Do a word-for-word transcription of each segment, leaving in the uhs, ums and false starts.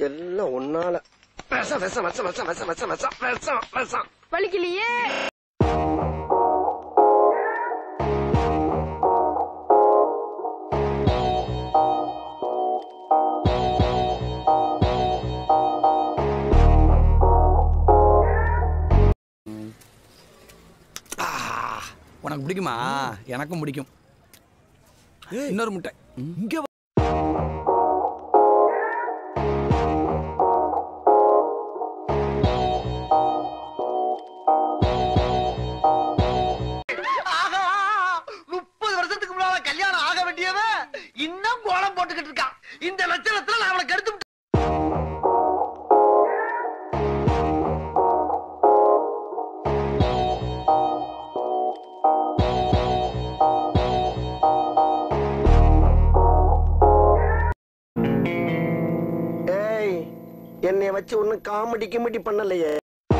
எல்லாம் ஒன்னால விஷம் விஷம் விஷம் விஷம் விஷம் விஷம் விஷம் விஷம் விஷம் வலிக்கலையே. உனக்கு பிடிக்குமா? எனக்கும் பிடிக்கும். இன்னொரு முட்டை இங்க முப்பது வருஷத்துக்கு முன்னால கல்யாணம் ஆக வேண்டியவன் இன்னும் கோலம் போட்டுக்கிட்டு இருக்கான். இந்த லட்சணத்துல நான் அவளை கெடுத்து. ஏய், என்னை வச்சு ஒன்னும் காமெடி கிமெடி பண்ணலையே.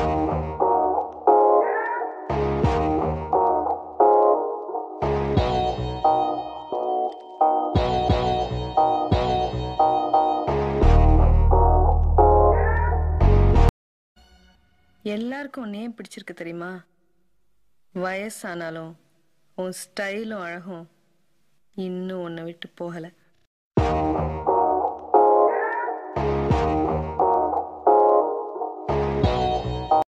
எல்லாருக்கும் உன்னையே பிடிச்சிருக்கு தெரியுமா? வயசானாலும் உன் ஸ்டைலும் அழகும் இன்னும் உன்னை விட்டு போகல.